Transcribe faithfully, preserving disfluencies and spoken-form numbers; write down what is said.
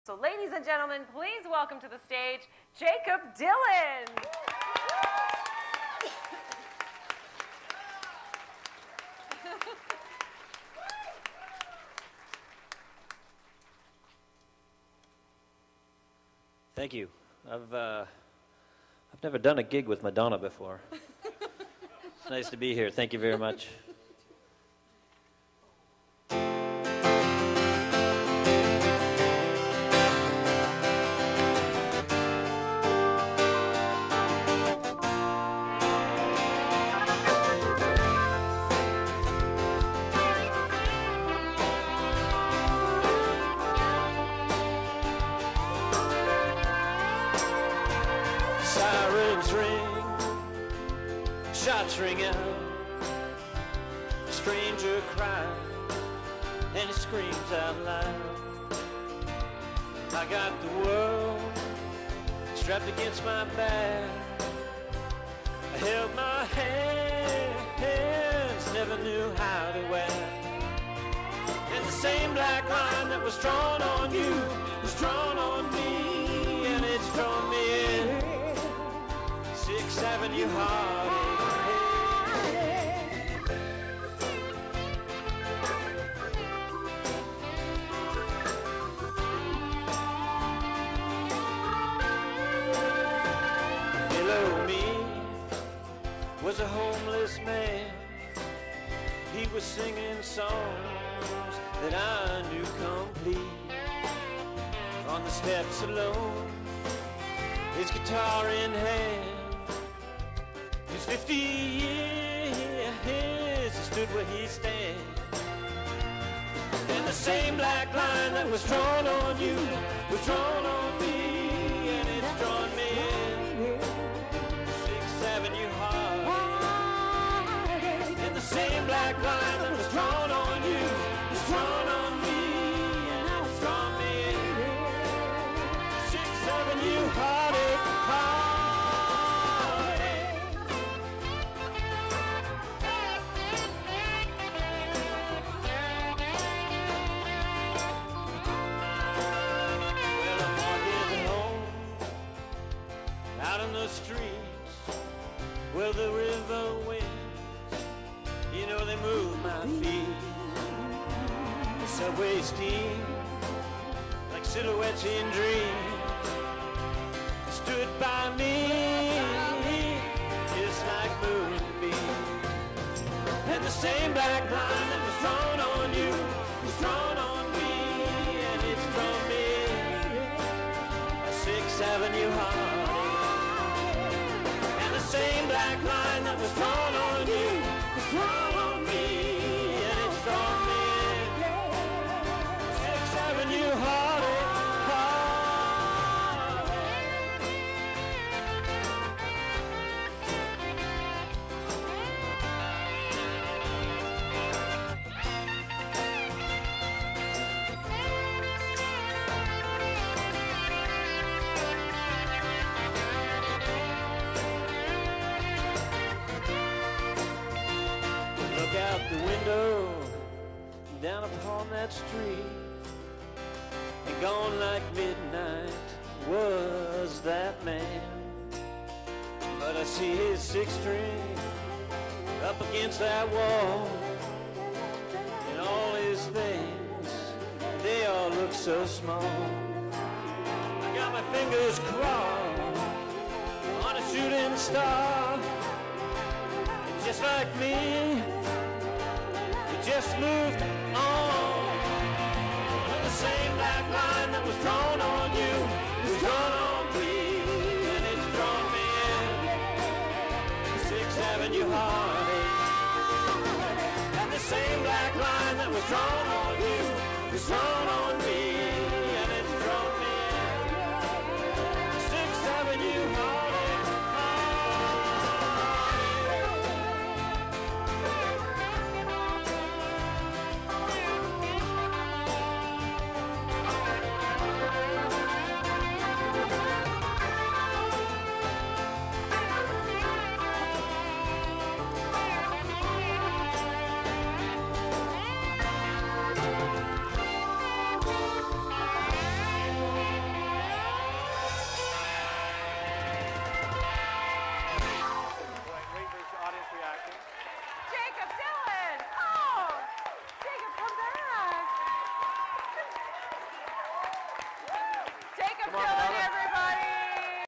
So ladies and gentlemen, please welcome to the stage, Jakob Dylan. Thank you. I've, uh, I've never done a gig with Madonna before. It's nice to be here. Thank you very much. Sirens ring, shots ring out, a stranger cries, and he screams out loud. I got the world strapped against my back. I held my hands, never knew how to act. And the same black line that was drawn on you was drawn on me, and it's drawn me in. Sixth Avenue Heartache. Below me was a homeless man. He was singing songs that I knew complete. On the steps alone, his guitar in hand. Fifty years he stood where he stands. And the same black line that was drawn on you was drawn on me, and it's drawn me in. Sixth Avenue Heartache. And the same black line that was drawn on you was drawn on me, and now it's drawn me in. Sixth Avenue Heartache. Streets, well, the river winds, you know they move my feet. The subway steam, like silhouettes in dreams, stood by me, just like moonbeams. And the same black line that was drawn on you was drawn on me, and it's drawn me. Sixth Avenue Heartache. Same black line that was drawn on you was drawn on me, and it's drawn me in. Sixth Avenue Heartache, out the window, down upon that street, and gone like midnight was that man. But I see his six string up against that wall, and all his things, they all look so small. I got my fingers crossed on a shooting star, and just like me, just moved on. The same black line that was drawn on you was drawn on me, and it's drawn me in. Sixth Avenue Heartache. And the same black line that was drawn on you was drawn on